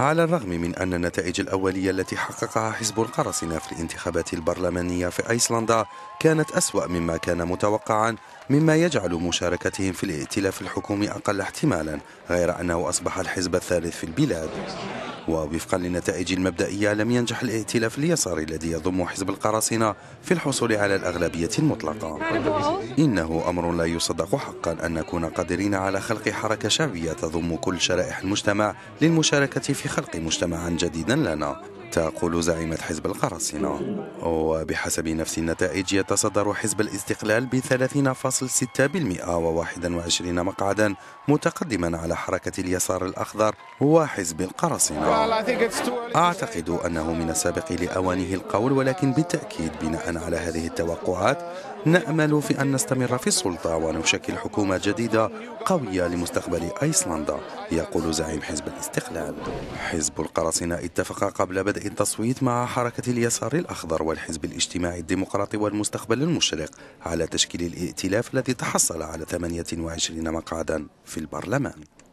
على الرغم من أن النتائج الأولية التي حققها حزب القراصنة في الانتخابات البرلمانية في أيسلندا كانت أسوأ مما كان متوقعا، مما يجعل مشاركتهم في الائتلاف الحكومي أقل احتمالا، غير أنه أصبح الحزب الثالث في البلاد. ووفقا للنتائج المبدئية لم ينجح الائتلاف اليساري الذي يضم حزب القراصنة في الحصول على الأغلبية المطلقة. إنه أمر لا يصدق حقا أن نكون قادرين على خلق حركة شعبية تضم كل شرائح المجتمع للمشاركة في خلق مجتمعا جديدا لنا، تقول زعيمة حزب القراصنة. وبحسب نفس النتائج يتصدر حزب الاستقلال ب 30.6% و21 مقعدا، متقدما على حركة اليسار الأخضر وحزب القراصنة. أعتقد أنه من السابق لأوانه القول، ولكن بالتأكيد بناء على هذه التوقعات نأمل في أن نستمر في السلطة ونشكل حكومة جديدة قوية لمستقبل أيسلندا، يقول زعيم حزب الاستقلال. حزب القراصنة اتفق قبل بدء التصويت مع حركة اليسار الأخضر والحزب الاجتماعي الديمقراطي والمستقبل المشرق على تشكيل الائتلاف الذي تحصل على 28 مقعدا في البرلمان.